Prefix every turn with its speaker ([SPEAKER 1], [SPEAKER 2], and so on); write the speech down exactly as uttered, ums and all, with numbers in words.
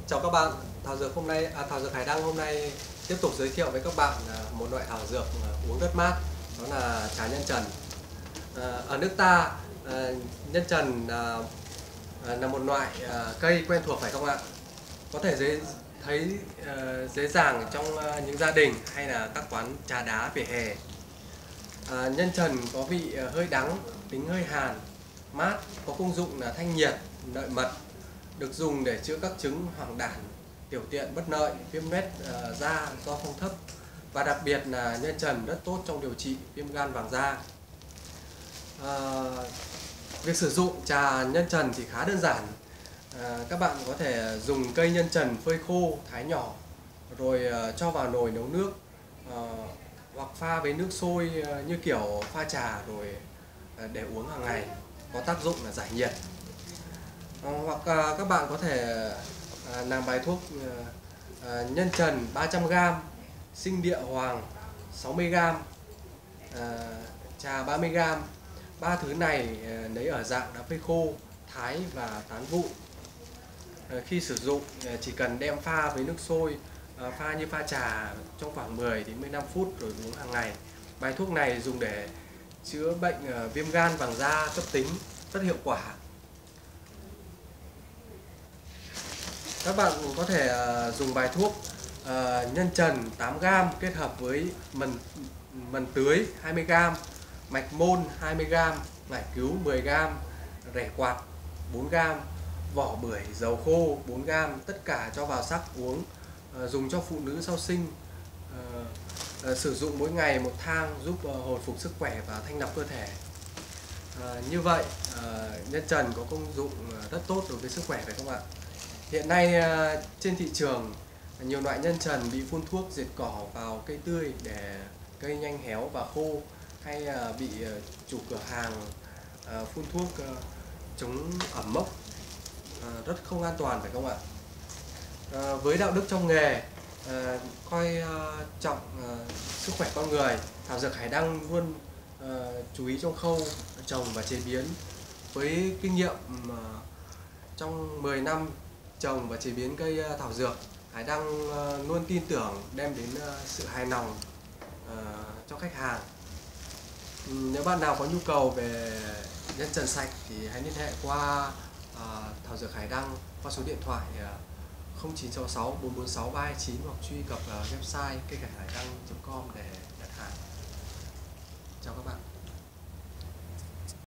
[SPEAKER 1] Chào các bạn, thảo dược hôm nay à, thảo dược Hải Đăng hôm nay tiếp tục giới thiệu với các bạn à, một loại thảo dược à, uống rất mát, đó là trà nhân trần. À, ở nước ta, à, nhân trần à, à, là một loại à, cây quen thuộc phải không ạ? Có thể dễ thấy à, dễ dàng trong à, những gia đình hay là các quán trà đá vỉa hè. À, nhân trần có vị à, hơi đắng, tính hơi hàn, mát, có công dụng là thanh nhiệt, lợi mật, được dùng để chữa các chứng hoàng đản, tiểu tiện bất lợi, viêm loét uh, da do phong thấp, và đặc biệt là nhân trần rất tốt trong điều trị viêm gan vàng da. Uh, việc sử dụng trà nhân trần thì khá đơn giản. Uh, các bạn có thể dùng cây nhân trần phơi khô, thái nhỏ, rồi uh, cho vào nồi nấu nước, uh, hoặc pha với nước sôi uh, như kiểu pha trà rồi uh, để uống hàng ngày, có tác dụng là giải nhiệt. À, hoặc à, các bạn có thể à, làm bài thuốc à, nhân trần ba trăm gam, sinh địa hoàng sáu mươi gam, à, trà ba mươi gam. Ba thứ này à, lấy ở dạng đã phơi khô, thái và tán vụn. À, khi sử dụng à, chỉ cần đem pha với nước sôi, à, pha như pha trà trong khoảng mười đến mười lăm phút rồi uống hàng ngày. Bài thuốc này dùng để chữa bệnh à, viêm gan vàng da cấp tính, rất hiệu quả. Các bạn có thể uh, dùng bài thuốc uh, nhân trần tám gam kết hợp với mần mần tưới hai mươi gam, mạch môn hai mươi gam, ngải cứu mười gam, rẻ quạt bốn gam, vỏ bưởi dầu khô bốn gam, tất cả cho vào sắc uống, uh, dùng cho phụ nữ sau sinh. Uh, uh, sử dụng mỗi ngày một thang giúp uh, hồi phục sức khỏe và thanh lọc cơ thể. Uh, như vậy uh, nhân trần có công dụng rất tốt đối với sức khỏe phải không ạ? Hiện nay trên thị trường nhiều loại nhân trần bị phun thuốc diệt cỏ vào cây tươi để cây nhanh héo và khô, hay bị chủ cửa hàng phun thuốc chống ẩm mốc, rất không an toàn phải không ạ? Với đạo đức trong nghề, coi trọng sức khỏe con người, thảo dược Hải Đăng luôn chú ý trong khâu trồng và chế biến. Với kinh nghiệm trong mười năm trồng và chế biến cây thảo dược, Hải Đăng luôn tin tưởng đem đến sự hài lòng cho khách hàng. Nếu bạn nào có nhu cầu về nhân trần sạch thì hãy liên hệ qua thảo dược Hải Đăng qua số điện thoại không chín sáu sáu bốn bốn sáu ba hai chín, hoặc truy cập website cây hải đăng chấm com để đặt hàng. Chào các bạn.